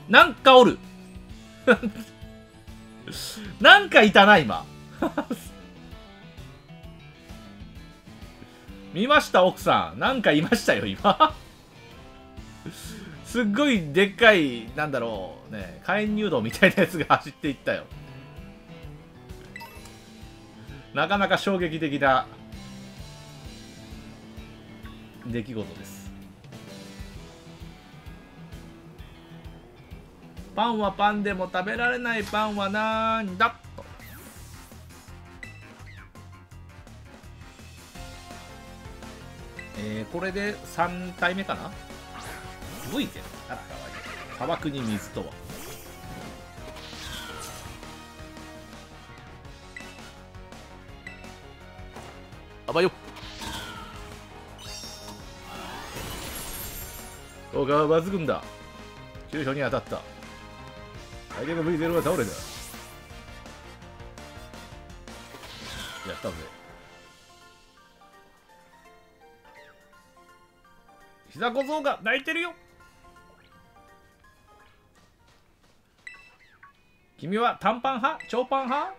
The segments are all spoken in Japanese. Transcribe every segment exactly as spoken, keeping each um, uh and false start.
なんかおるなんかいたな今見ました奥さん、なんかいましたよ今すっごいでっかい、なんだろうね、火炎入道みたいなやつが走っていったよ。なかなか衝撃的な出来事です。パンはパンでも食べられないパンはなんだと。えー、これでさん体目かな。すごいぜ。あらかわいい。砂漠に水とは。あばよ。効果は抜群だ。急所に当たった。相手の ブイゼロ は倒れた。やったぜ。膝小僧が泣いてるよ。君は短パン派？長パン派？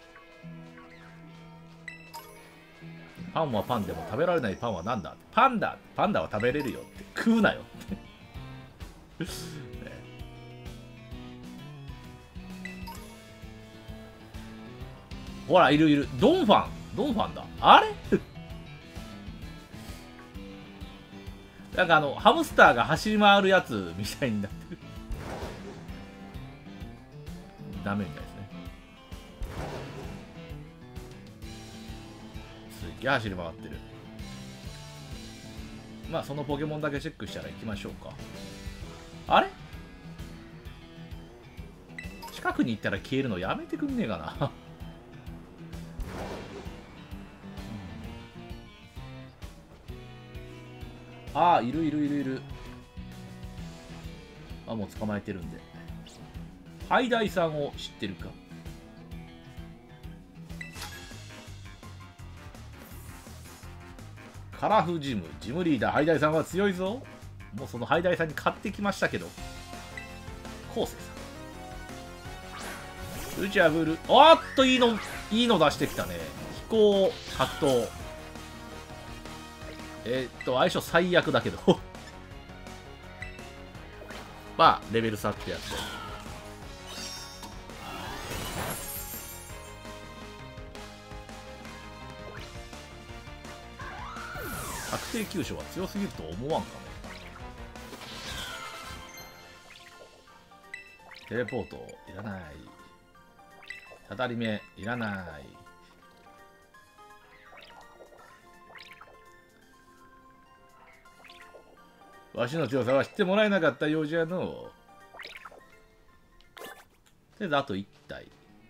パンはパンでも食べられないパンはなんだ？パンダパンダは食べれるよって食うなよってね、ほらいるいる。ドンファンドンファンだ。あれなんかあのハムスターが走り回るやつみたいになってるダメみたいですね。すっげえ走り回ってる。まあそのポケモンだけチェックしたら行きましょうか。あれ近くに行ったら消えるのやめてくんねえかなああ、いるいるいるいる。あ、もう捕まえてるんで。ハイダイさんを知ってるか？カラフジム、ジムリーダー、ハイダイさんは強いぞ。もうそのハイダイさんに買ってきましたけど。コウセイさん。ルチャブル。おっと、いいの、いいの出してきたね。飛行、格闘。えー、っと、相性最悪だけど。まあ、レベル差ってやつで。確定急所は強すぎると思わんかね。テレポートいらない。たたり目いらない。わしの強さは知ってもらえなかったようじゃのう。とりあえずあといち体。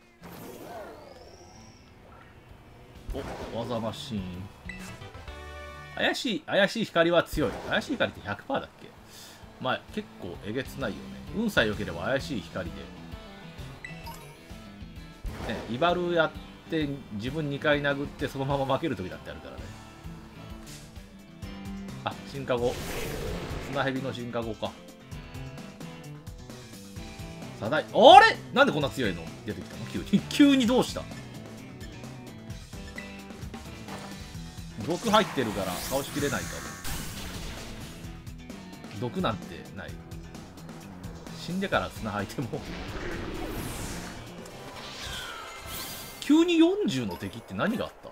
お、技マシーン。怪しい、怪しい光は強い。怪しい光って ひゃくパーセント だっけ？まあ、結構えげつないよね。運さえ良ければ怪しい光で。ね、イバルやって自分にかい殴ってそのまま負ける時だってあるからね。あ、進化後。砂蛇の進化後か。サダイ。あれなんでこんな強いの出てきたの急に。急にどうした？毒入ってるから倒しきれないかも。毒なんてない。死んでから砂吐いても急によんじゅうの敵って何があった？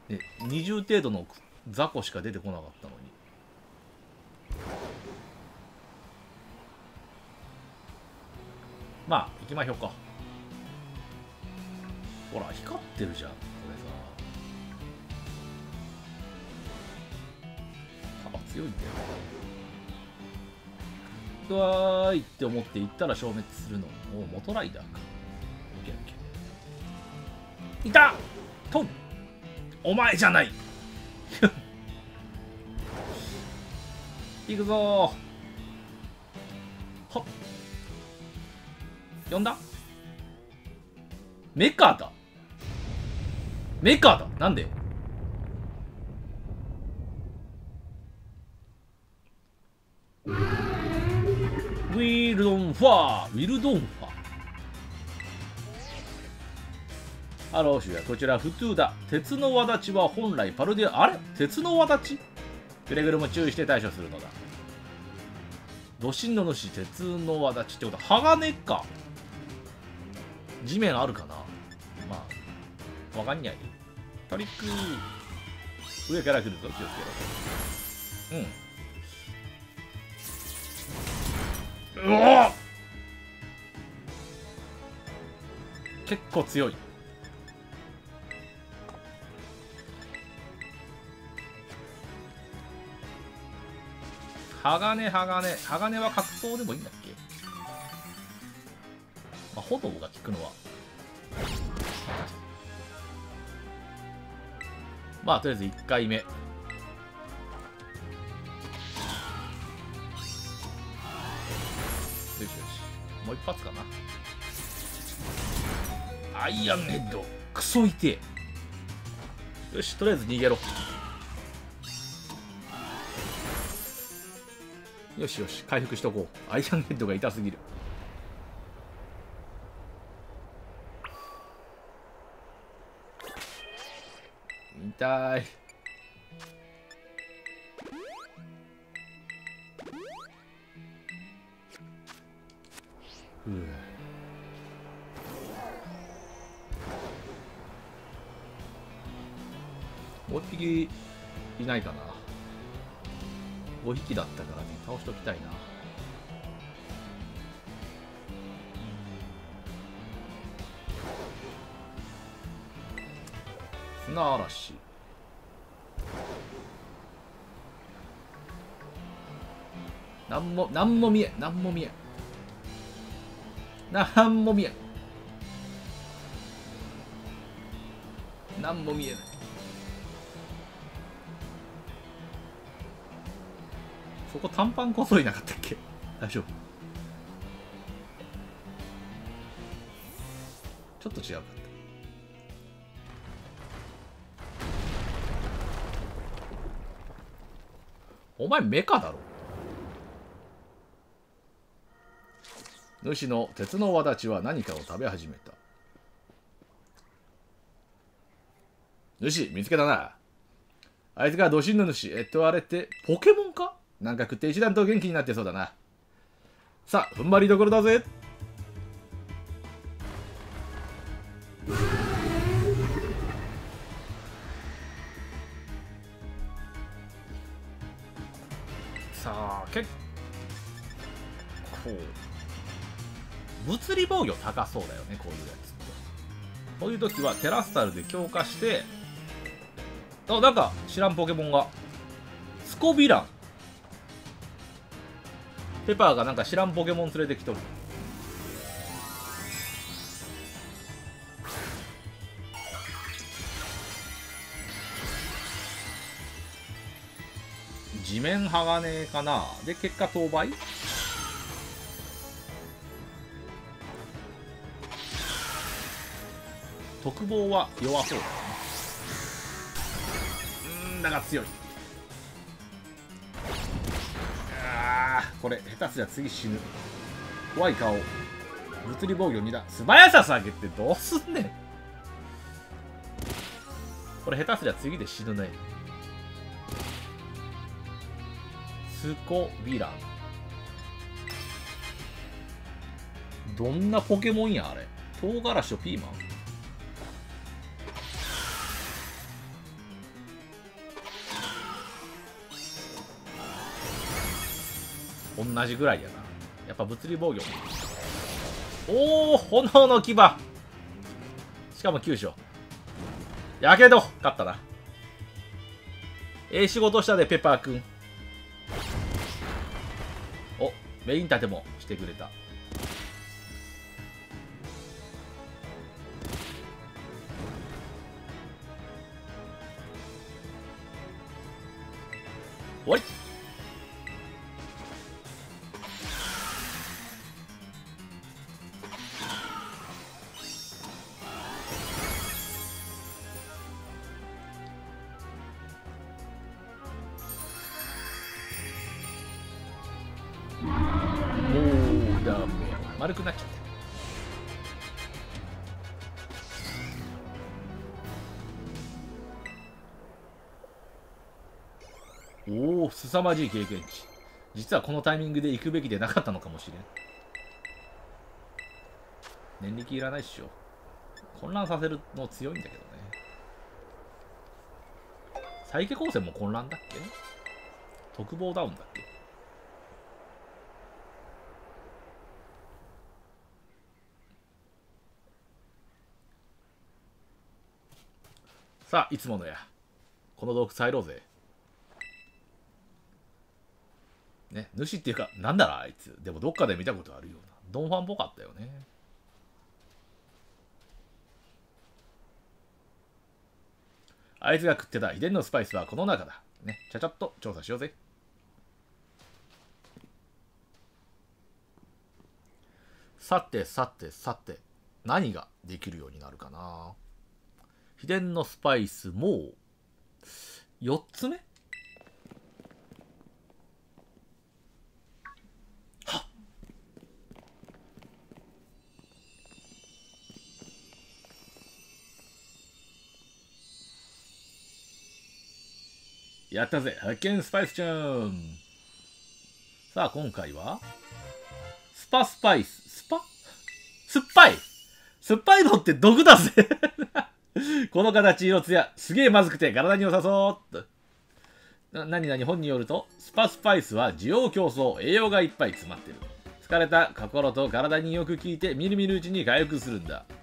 えにじゅう程度の雑魚しか出てこなかったのに。まあ行きましょうか。ほら光ってるじゃんこれさ。あ、強いんだよ。うわーいって思って行ったら消滅するの。おお、元ライダーか。オッケーオッケー。いたトンお前じゃない行くぞー。はっ呼んだメカだメカだなんでファー、ウィルドンファー。ハローシュや、こちらフトゥーだ。鉄の輪立ちは本来パルディア、あれ鉄の輪立ち？くれぐれも注意して対処するのだ。土神の主、鉄の輪立ちってことは鋼か。地面あるかな。まあわかんない。トリック上から来るぞ、気をつけろ。うん。うお、結構強い。鋼、鋼、鋼は格闘でもいいんだっけ。まあ、炎が効くのはまあとりあえずいっかいめ。よしよし、もう一発かな。アイアンヘッドクソ痛え。よし、とりあえず逃げろ。よしよし、回復しとこう。アイアンヘッドが痛すぎる。痛い。うぅ、もう一匹いないかな。ごひきだったからね、倒しときたいな。砂嵐。なんも、なんも見え、なんも見え。なんも見え。なんも見えない。そこ短パンこそいなかったっけ。大丈夫。ちょっと違うかった。お前メカだろ。主の鉄の輪立ちは何かを食べ始めた。主見つけたな。あいつが土神の主。えっとあれってポケモンか。なんか食って一段と元気になってそうだな。さあ踏ん張りどころだぜ。さあ結構物理防御高そうだよね、こういうやつって。こういう時はテラスタルで強化して、あ、なんか知らんポケモンがスコビラン。ペパーがなんか知らんポケモン連れてきとる。地面鋼かな。で結果当倍。特防は弱そうだよね。うーん、だが強い。あー、これ下手すりゃ次死ぬ。怖い顔。物理防御にだ。素早さ下げてどうすんねん。これ下手すりゃ次で死ぬね。スコビラン。どんなポケモンやあれ。唐辛子とピーマン同じぐらいやな。やっぱ物理防御。おお、炎の牙。しかも急所。やけど勝ったな。ええ仕事したでペッパーくん。お、メイン立てもしてくれた。終わり。もうダメ。 丸くなっちゃった。おお、凄まじい経験値。実はこのタイミングで行くべきでなかったのかもしれん。念力いらないっしょ。混乱させるの強いんだけどね。サイケ光線も混乱だっけ？特防ダウンだっけ？さあ、いつものや。この洞窟入ろうぜ。ね、主っていうか、なんだろあいつ。でもどっかで見たことあるような。ドンファンっぽかったよね。あいつが食ってた秘伝のスパイスはこの中だ。ね、ちゃちゃっと調査しようぜ。さてさてさて、何ができるようになるかな。秘伝のスパイスもうよっつめ。はっ、やったぜ、発見スパイスちゃん。さあ今回はスパスパイス。スパ酸っぱい酸っぱいのって毒だぜこの形、色つや、すげえまずくて体に良さそうっと。な、なになに本によると、スパスパイスは需要競争、栄養がいっぱい詰まってる。疲れた心と体によく効いて、みるみるうちに回復するんだ。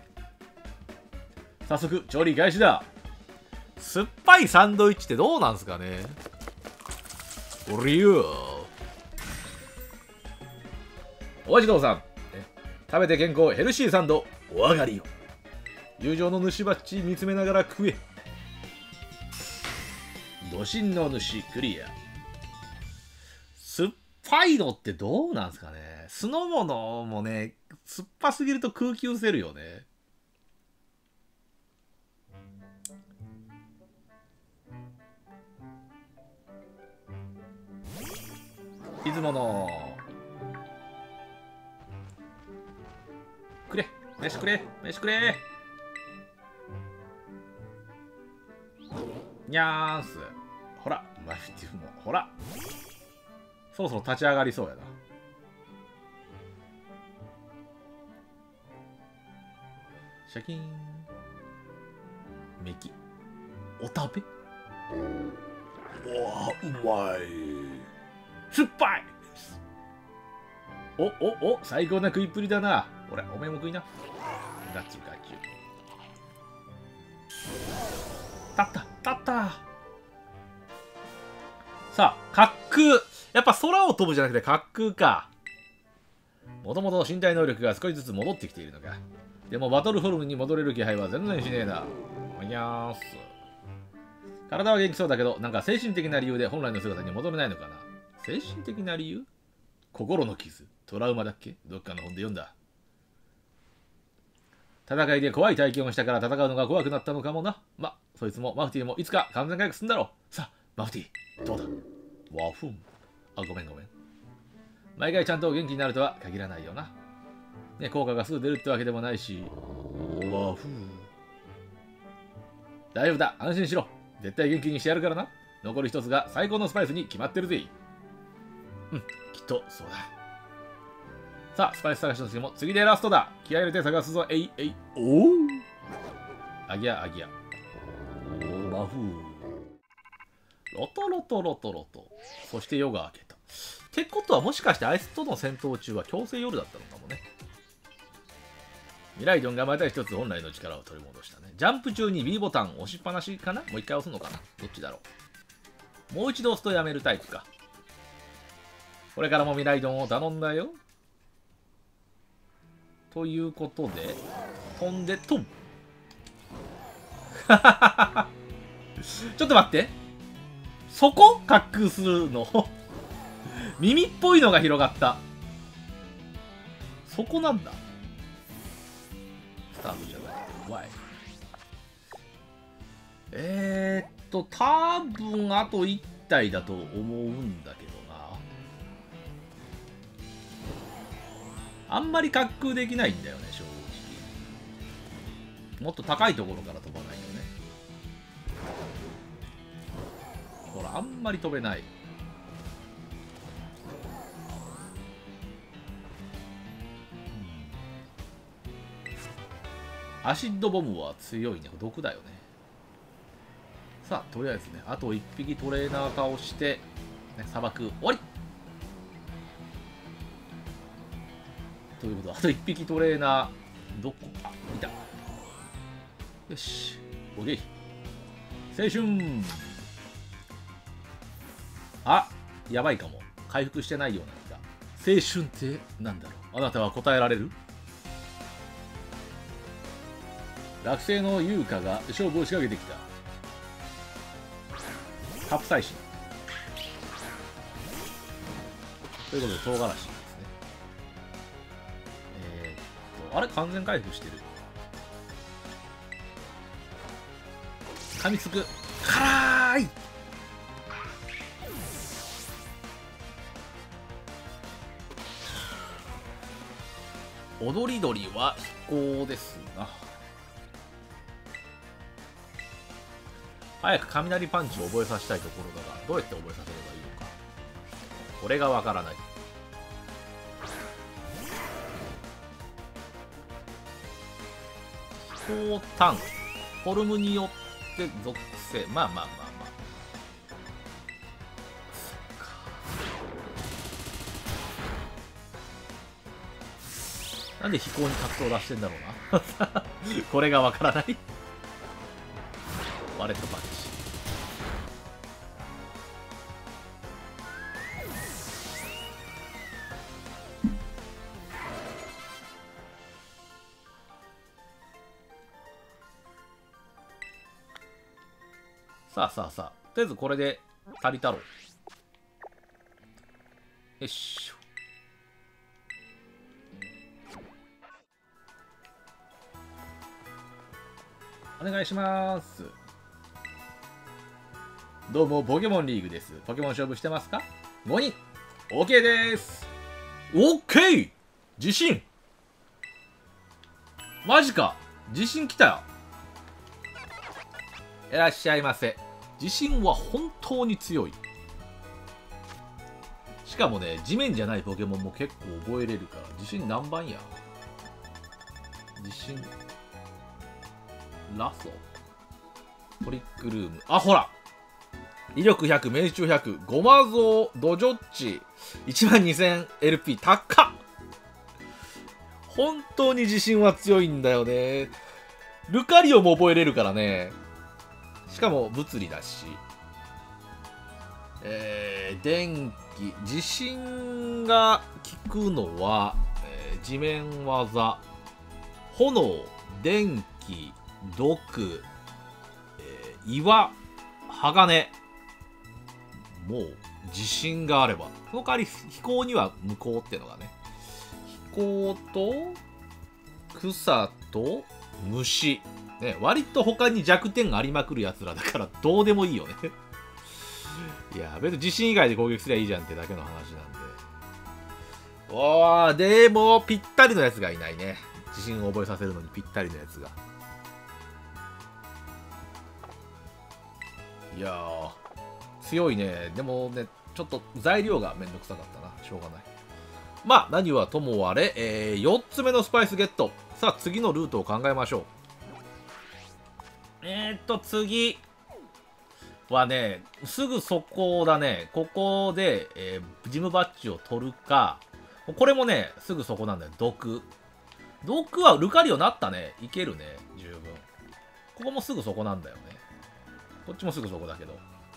早速、調理開始だ。酸っぱいサンドイッチってどうなんすかね。おりゅう。お味どうさん。食べて健康ヘルシーサンド、お上がりよ。友情の主バッチ見つめながら食え。土神の主クリア。酸っぱいのってどうなんすかね。酢の物もね、酸っぱすぎると空気失せるよね。いつものくれ、飯くれ、飯くれ。にゃーんす。ほら、マフティフも、ほら。そろそろ立ち上がりそうやな。シャキーン。メキ。お食べ。わあ、うまい。酸っぱい。お、お、お、最高な食いっぷりだな。ほら、おめえも食いな。ガッツガキュ。立った、立った。さあ、滑空。やっぱ空を飛ぶじゃなくて滑空か。もともと身体能力が少しずつ戻ってきているのか。でもバトルフォルムに戻れる気配は全然しねえな。おにゃーす。体は元気そうだけど、なんか精神的な理由で本来の姿に戻れないのかな。精神的な理由？心の傷、トラウマだっけ？どっかの本で読んだ。戦いで怖い体験をしたから戦うのが怖くなったのかもな。ま、そいつもマフティーもいつか完全回復すんだろう。さあ、マフティー、どうだ？ワフン。あ、ごめんごめん。毎回ちゃんと元気になるとは限らないよな。ね、効果がすぐ出るってわけでもないし。ワフン。大丈夫だ、安心しろ。絶対元気にしてやるからな。残り一つが最高のスパイスに決まってるぜ。うん、きっとそうだ。さあ、スパイス探しの次も次でラストだ。気合入れて探すぞ。えいえい。おお。あぎゃあぎゃ。おお、マフー。ロトロトロトロと。そして夜が明けた。ってことはもしかしてあいつとの戦闘中は強制夜だったのかもね。ミライドンがまた一つ本来の力を取り戻したね。ジャンプ中に B ボタン押しっぱなしかな？もう一回押すのかな？どっちだろう。もう一度押すとやめるタイプか。これからもミライドンを頼んだよ。ということで、飛んで飛ぶ。ちょっと待って。そこ滑空するの耳っぽいのが広がった。そこなんだ。スタートじゃない。怖い。えー、っと、多分あといち体だと思うんだけどな。 あんまり滑空できないんだよね、正直。もっと高いところから飛ばないとね。ほら、あんまり飛べない。アシッドボムは強いね。毒だよね。さあ、とりあえずね、あといっぴきトレーナー化をして、ね、砂漠終わりということで、あといっぴきトレーナー、どこあ、いた。よし、オッケー。青春あ、やばいかも。回復してないような気が。青春ってなんだろう。あなたは答えられる？落星の優香が勝負を仕掛けてきた。カプサイシン。ということで、唐辛子ですね。えー、っと、あれ完全回復してる。噛みつく。辛い。踊り鳥は飛行ですな。早く雷パンチを覚えさせたいところだが、どうやって覚えさせればいいのか。これがわからない。飛行ターン。フォルムによって属性。まあまあまあまあ。なんで飛行に格闘を出してんだろうな。これがわからない。ワレットパンチ。さあさあさあ、とりあえずこれで足りたろう。よしょ。お願いします。どうも、ポケモンリーグです。ポケモン勝負してますか？ ご 人。OK です。OK! 自信マジか。自信来たよ。いらっしゃいませ。自信は本当に強い。しかもね、地面じゃないポケモンも結構覚えれるから、自信何番や？自信ラソトリックルーム。あ、ほら威力ひゃく、命中ひゃく、ゴマゾウ、ドジョッチ、いちまんにせんエルピー、高っ。本当に自信は強いんだよね。ルカリオも覚えれるからね。しかも物理だし。えー、電気、地震が効くのは、えー、地面技、炎、電気、毒、えー、岩、鋼。もう自信があれば。その代わり飛行には無効ってのがね。飛行と草と虫。ね、割と他に弱点がありまくるやつらだからどうでもいいよね。いや、別に地震以外で攻撃すりゃいいじゃんってだけの話なんで。おー、でもぴったりのやつがいないね。地震を覚えさせるのにぴったりのやつが。いやー、強いね。でもね、ちょっと材料がめんどくさかったな。しょうがない。まあ、何はともあれ、えー、よっつめのスパイスゲット。さあ、次のルートを考えましょう。えーっと、次はね、すぐそこだね。ここで、えー、ジムバッジを取るか。これもね、すぐそこなんだよ。毒。毒はルカリオなったね。いけるね。十分。ここもすぐそこなんだよね。こっちもすぐそこだけど。うん、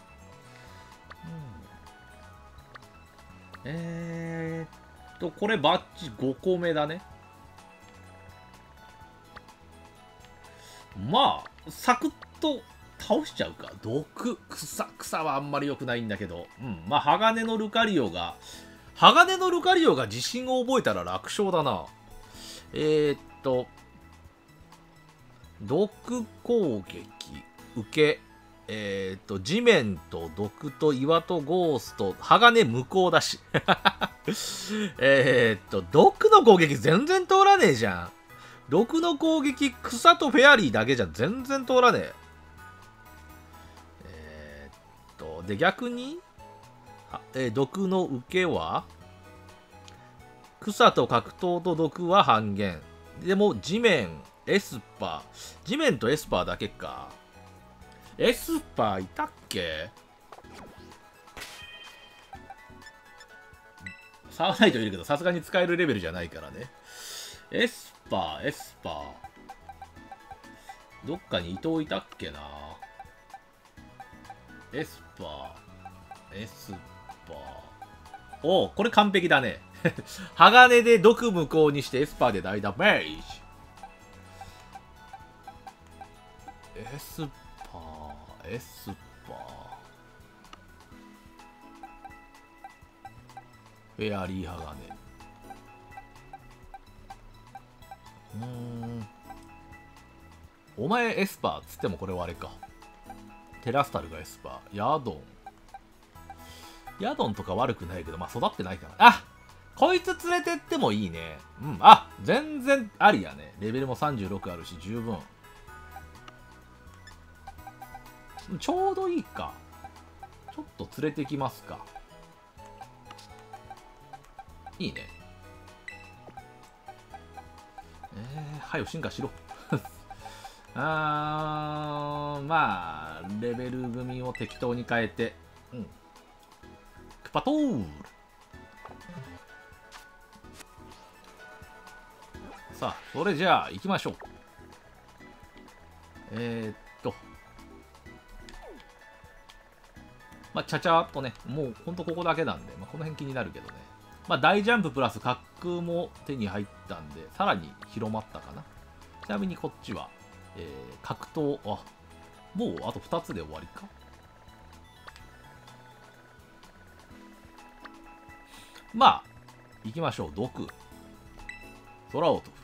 えーっと、これバッジごこめだね。まあ、サクッと倒しちゃうか。毒、草、草はあんまり良くないんだけど。うん、まあ、鋼のルカリオが、鋼のルカリオが自信を覚えたら楽勝だな。えー、っと、毒攻撃、受け、えー、っと、地面と毒と岩とゴースト、鋼無効だし。 えーっと、毒の攻撃全然通らねえじゃん。毒の攻撃、草とフェアリーだけじゃ全然通らねえ。えーっと、で、逆に、えー、毒の受けは草と格闘と毒は半減。でも、地面、エスパー。地面とエスパーだけか。エスパーいたっけ？サーナイトいるけど、さすがに使えるレベルじゃないからね。エスパー、エスパー。どっかに伊藤いたっけな。エスパー、エスパー。おお、これ完璧だね。鋼で毒無効にしてエスパーで大ダメージ。エスパー、エスパー。フェアリー鋼。うーん。お前エスパーっつってもこれはあれか。テラスタルがエスパー。ヤドン。ヤドンとか悪くないけど、まあ育ってないから。あ、こいつ連れてってもいいね。うん。あ、全然ありやね。レベルもさんじゅうろくあるし、十分。ちょうどいいか。ちょっと連れてきますか。いいね。えー、はよ進化しろ。あー、まあ、レベル組を適当に変えて。うん。クパトール。さあ、それじゃあ、行きましょう。えー、っと。まあ、ちゃちゃーっとね、もうほんとここだけなんで、まあ、この辺気になるけどね。まあ、大ジャンププラス滑空も手に入ったんで、さらに広まったかな。ちなみにこっちは、えー、格闘、あ、もうあとふたつで終わりか。まあ、行きましょう。毒。空を飛ぶ。